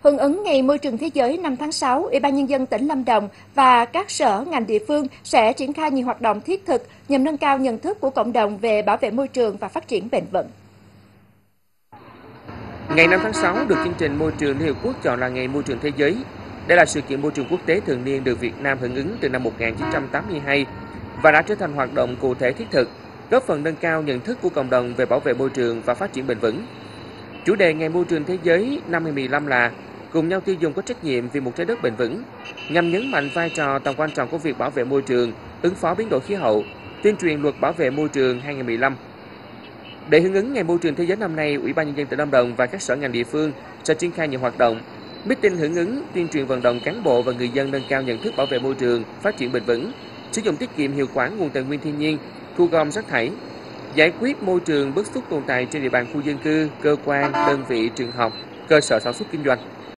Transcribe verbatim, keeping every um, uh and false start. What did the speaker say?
Hưởng ứng Ngày Môi trường Thế giới năm tháng sáu, Ủy ban Nhân dân tỉnh Lâm Đồng và các sở ngành địa phương sẽ triển khai nhiều hoạt động thiết thực nhằm nâng cao nhận thức của cộng đồng về bảo vệ môi trường và phát triển bền vững. Ngày năm tháng sáu được chương trình Môi trường Liên Hợp Quốc chọn là Ngày Môi trường Thế giới. Đây là sự kiện môi trường quốc tế thường niên được Việt Nam hưởng ứng từ năm một nghìn chín trăm tám mươi hai và đã trở thành hoạt động cụ thể thiết thực, góp phần nâng cao nhận thức của cộng đồng về bảo vệ môi trường và phát triển bền vững. Chủ đề Ngày Môi trường Thế giới năm hai không một năm là cùng nhau tiêu dùng có trách nhiệm vì một trái đất bền vững, nhằm nhấn mạnh vai trò tầm quan trọng của việc bảo vệ môi trường, ứng phó biến đổi khí hậu, tuyên truyền luật bảo vệ môi trường hai không một năm. Để hưởng ứng Ngày Môi trường Thế giới năm nay, Ủy ban Nhân dân tỉnh Lâm Đồng và các sở ngành địa phương sẽ triển khai nhiều hoạt động, meeting hưởng ứng, tuyên truyền vận động cán bộ và người dân nâng cao nhận thức bảo vệ môi trường, phát triển bền vững, sử dụng tiết kiệm hiệu quả nguồn tài nguyên thiên nhiên, thu gom rác thải, giải quyết môi trường bức xúc tồn tại trên địa bàn khu dân cư, cơ quan, đơn vị, trường học, cơ sở sản xuất kinh doanh.